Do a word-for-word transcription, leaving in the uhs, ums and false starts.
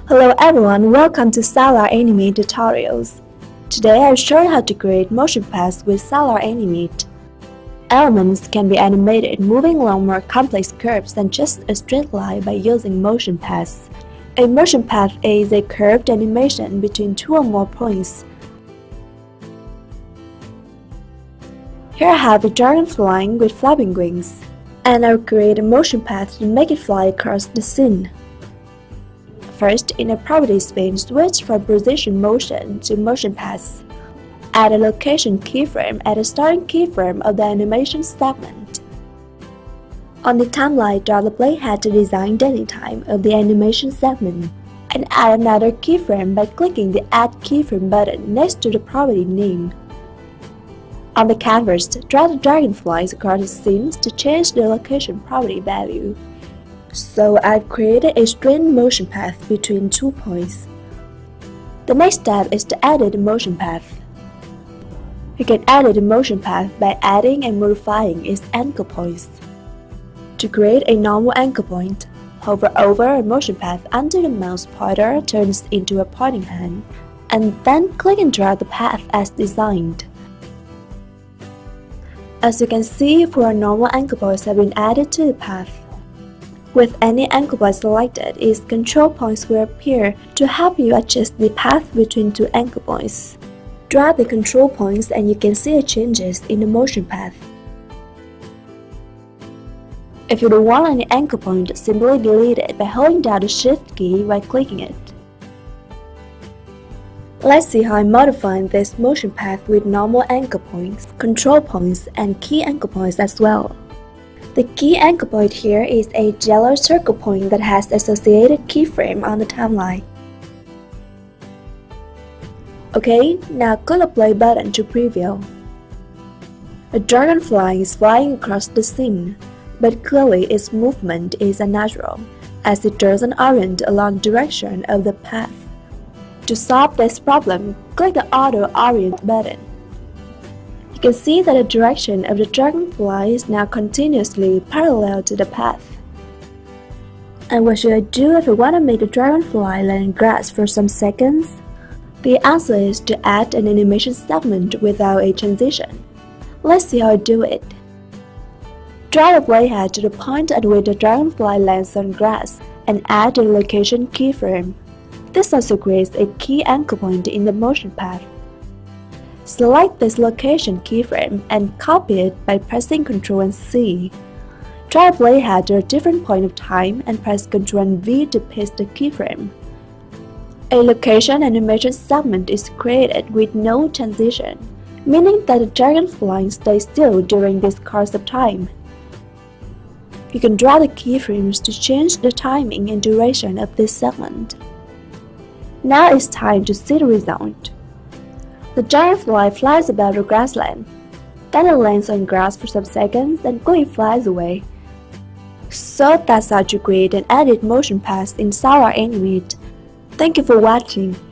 Hello everyone, welcome to Saola Animate tutorials. Today I'll show you how to create motion paths with Saola Animate. Elements can be animated moving along more complex curves than just a straight line by using motion paths. A motion path is a curved animation between two or more points. Here I have a dragon flying with flapping wings, and I'll create a motion path to make it fly across the scene. First, in a properties pane, switch from position motion to motion paths. Add a location keyframe at the starting keyframe of the animation segment. On the timeline, draw the playhead to design dating time of the animation segment, and add another keyframe by clicking the Add Keyframe button next to the property name. On the canvas, draw the dragonflies across the scenes to change the location property value. So I've created a straight motion path between two points. The next step is to edit the motion path. You can edit the motion path by adding and modifying its anchor points. To create a normal anchor point, hover over a motion path until the mouse pointer turns into a pointing hand, and then click and drag the path as designed. As you can see, four normal anchor points have been added to the path. With any anchor point selected, its control points will appear to help you adjust the path between two anchor points. Drag the control points and you can see the changes in the motion path. If you don't want any anchor point, simply delete it by holding down the Shift key while clicking it. Let's see how I'm modifying this motion path with normal anchor points, control points, and key anchor points as well. The key anchor point here is a yellow circle point that has associated keyframe on the timeline. Okay, now click the play button to preview. A dragonfly is flying across the scene, but clearly its movement is unnatural, as it doesn't orient along the direction of the path. To solve this problem, click the Auto Orient button. You can see that the direction of the dragonfly is now continuously parallel to the path. And what should I do if I want to make the dragonfly land in grass for some seconds? The answer is to add an animation segment without a transition. Let's see how I do it. Drag the playhead to the point at which the dragonfly lands on grass and add the location keyframe. This also creates a key anchor point in the motion path. Select this location keyframe and copy it by pressing control and C. Drag the playhead to a different point of time and press control and V to paste the keyframe. A location animation segment is created with no transition, meaning that the dragonfly stays still during this course of time. You can draw the keyframes to change the timing and duration of this segment. Now it's time to see the result. The dragonfly flies above the grassland. Then it lands on grass for some seconds and quickly flies away. So that's how to create and edit motion paths in Saola Animate. Thank you for watching.